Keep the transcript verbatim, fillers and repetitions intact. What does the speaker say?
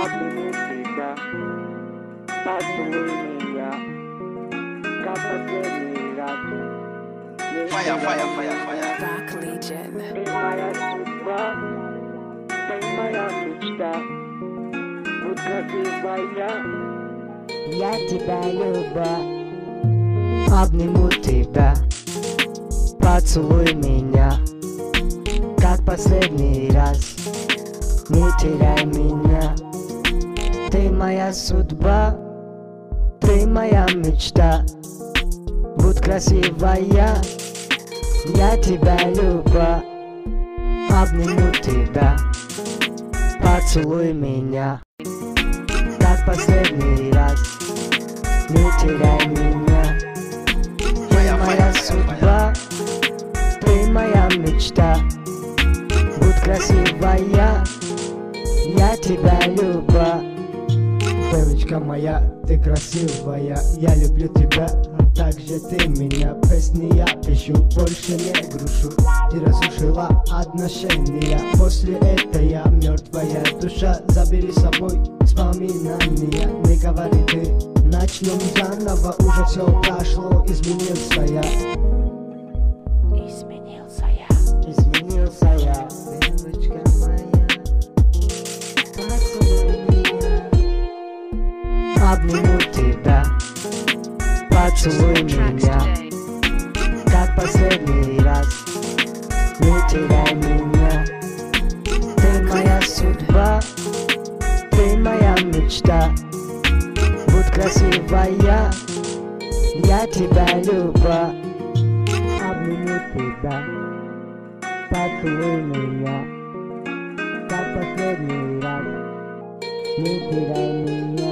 обниму тебя, поцелуй меня, как последний раз. Fire, fire, fire, fire. Dark Legion. Ты моя судьба, ты моя мечта, будь красивая, я тебя люблю. Обниму тебя, поцелуй меня, как последний раз. Не теряй меня, ты моя судьба, ты моя мечта, будь красивая, я тебя люблю. Обниму тебя, поцелуй меня, как последний раз. Не теряй меня, ты моя судьба, ты моя мечта, будь красивая, я тебя люблю. Девочка моя, ты красивая, я люблю тебя, так же ты меня. Песни я пишу, больше не грушу. Ты разрушила отношения, после этого я мертвая душа. Забери с собой вспоминания, не говори ты, начнем заново. Уже все прошло, изменился я. Изменился я. Изменился я, девочка моя, поцелуй меня. Обниму тебя, поцелуй меня, как последний раз. Не теряй меня, ты моя судьба, ты моя мечта, будь красивая, я тебя люблю. Обниму тебя, поцелуй меня, как последний раз. Не теряй меня,